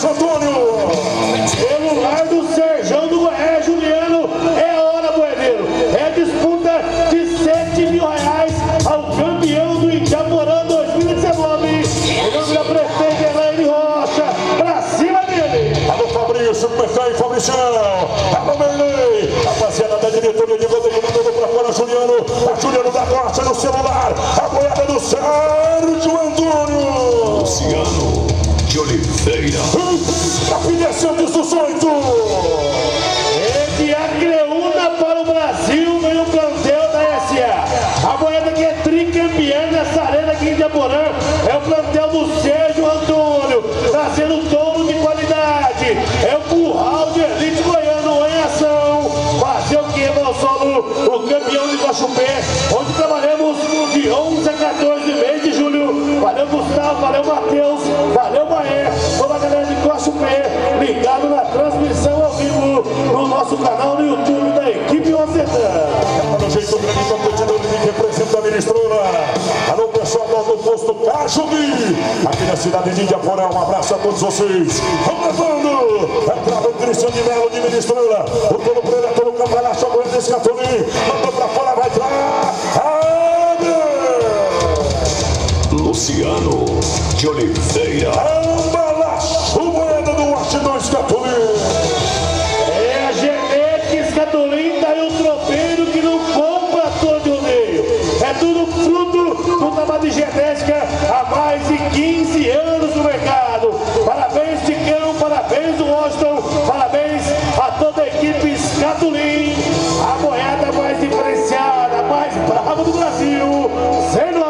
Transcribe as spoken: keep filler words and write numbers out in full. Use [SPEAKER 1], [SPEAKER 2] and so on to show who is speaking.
[SPEAKER 1] Antônio.
[SPEAKER 2] Celular do Serjão do Goiás, Juliano. É a hora, Boedeiro. É disputa de sete mil reais ao campeão do Itaporã dois mil e dezenove. Em nome da prefeita Elaine Rocha. Pra cima dele.
[SPEAKER 1] Alô, Fabrício, como é que tá aí, Fabricião? Alô, Merlei. Rapaziada da diretoria de goleiro, mandando pra fora, Juliano. A Juliano da Costa no celular. A boiada do Sérgio Antônio.
[SPEAKER 3] Luciano de Oliveira.
[SPEAKER 1] A filiação de dezoito.
[SPEAKER 2] É de Acreúna para o Brasil, vem o plantel da S A. A boiada que é tricampeã nessa arena aqui em Itaporã é o plantel do Sérgio Antônio, trazendo touro de qualidade. É o curral de elite goiano em ação. Fazer o que, Valsolo? O campeão de Guaxupé, onde trabalhamos de onze a quatorze de mês de julho. Valeu, Gustavo, valeu, Matheus, valeu, Maé, toda a galera de Guaxupé, ligado na transmissão ao vivo no nosso canal no YouTube da equipe Ocetã.
[SPEAKER 1] Para o jeito grande, competidor que representa a Ministrona. Alô, pessoal do posto Cajubi, aqui na cidade de Itaporã. Um abraço a todos vocês. Vamos levando. Entrava o Cristiano de Melo de Ministrona. O Tolo Pereira, Tolo Campanacho, a Goiânia desse Catolim. Mandou pra fora, vai pra
[SPEAKER 3] Luciano de Oliveira.
[SPEAKER 1] Ambalacho, o moeda do Arte dois Catolim.
[SPEAKER 2] É a Genética Escatolim, daí o tropeiro que não compra todo de rodeio. É tudo fruto do trabalho de genética há mais de quinze anos no mercado. Parabéns, Ticão, parabéns, Washington, parabéns a toda a equipe Escatolim. A boiada mais diferenciada, mais brava do Brasil. Sendo